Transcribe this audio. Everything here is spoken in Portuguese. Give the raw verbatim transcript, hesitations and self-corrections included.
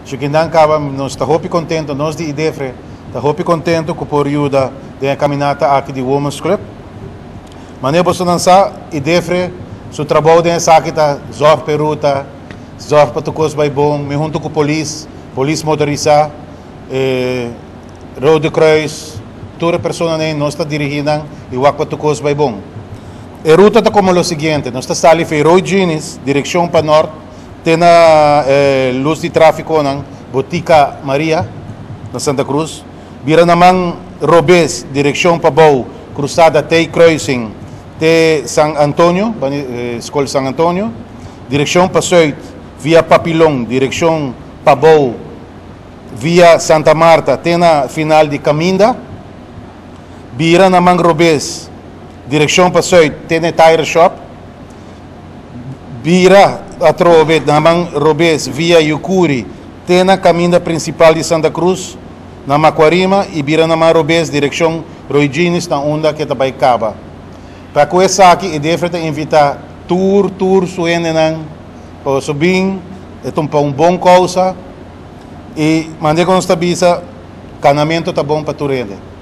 Chiquindan Cava, nós está hopi contento, nós de IDEFRE, está hopi contento com por ajuda de caminhata aqui de Women's Club. Mas nem posso lançar IDEFRE, seu trabalho de essa aqui está zorg peruta, zorg para tucos vai bom, me junto com a polícia, polícia motorizada, eh, Rode Kruis, toda pessoa nem nós está dirigindo e o para tucos vai bom. A ruta está como o seguinte, nós está sali Feiroi Ginis, direção para norte, tem a eh, luz de tráfico na Botica Maria, na Santa Cruz, vira naman Robes, direção para Bau, cruzada Tay Crossing, de San Antonio, eh, Escola San Antonio, direção para Soit, via Papilón, direção para Bau, via Santa Marta, tem a final de Caminda, vira naman Robes, direção para Soit, tem a Tire Shop, vira a trove naman Robes, via Yucuri, tem a caminda principal de Santa Cruz, na Macuarima, e vira naman Robes, direção Roy Ginis, na onda que está Cava. Para com essa aqui, e deve invitar tour, tour, suene nang, para subir, então para um bom causa, e mandei com esta bisa, canamento está bom para tu rende.